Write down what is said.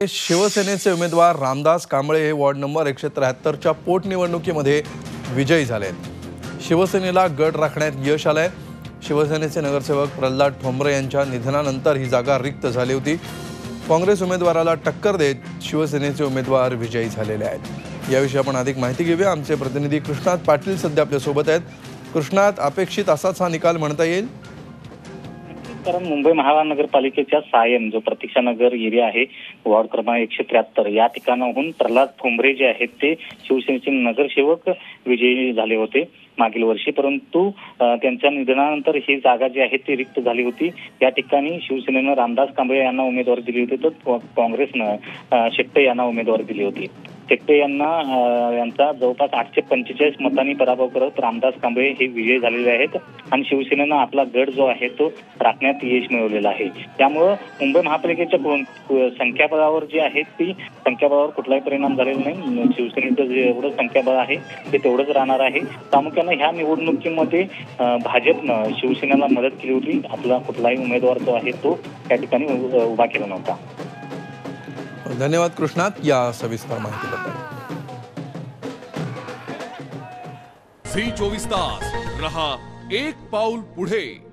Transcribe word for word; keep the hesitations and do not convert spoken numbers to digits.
शिवसेनेचे उमेदवार रामदास कांबळे हे वॉर्ड नंबर एकशे त्र्याहत्तरच्या पोटनिवडणुकीमध्ये विजयी झाले। शिवसेनेला गड राखण्यात यश आलंय। शिवसेनेचे नगरसेवक प्रल्हाद ठोंबरे यांच्या निधनानंतर ही जागा रिक्त झाली होती। काँग्रेस उमेदवाराला टक्कर देत शिवसेनेचे उमेदवार विजयी झालेले आहेत। याविषयी आपण अधिक माहिती घेऊया। आमचे प्रतिनिधी कृष्णात पाटील सध्या आपल्या सोबत आहेत। कृष्णात, अपेक्षित असाच हा निकाल म्हणता येईल? कारण मुंबई महानगरपालिकेच्या सायन जो प्रतीक्षानगर एरिया आहे, वॉर्ड क्रमांक एकशे त्र्याहत्तर या ठिकाणाहून प्रल्हाद ठोंबरे जे आहेत ते शिवसेनेचे नगरसेवक विजयी झाले होते मागील वर्षी, परंतु त्यांच्या निधनानंतर ही जागा जी आहे ती रिक्त झाली होती। या ठिकाणी शिवसेनेनं रामदास कांबळे यांना उमेदवारी दिली होती, तर काँग्रेसनं शेट्टे यांना उमेदवारी दिली होती। शेट्टे यांना यांचा जवळपास आठशे पंचेचाळीस मतांनी पराभव करत रामदास कांबळे हे विजयी झालेले आहेत आणि शिवसेनेनं आपला गड जो आहे तो राखण्यात यश मिळवलेला आहे। त्यामुळे मुंबई महापालिकेच्या संख्याबळावर जी आहे ती संख्याबळावर कुठलाही परिणाम झालेला नाही। शिवसेनेचं जे एवढं संख्याबळ आहे ते तेवढंच राहणार आहे। प्रामुख्याने ह्या निवडणुकीमध्ये भाजपनं शिवसेनेला मदत केली होती। आपला कुठलाही उमेदवार जो आहे तो त्या ठिकाणी उभा केला नव्हता। धन्यवाद कृष्णात या सविस्तर माहितीबद्दल। झी चोवीस तास रहा एक पाऊल पुढे।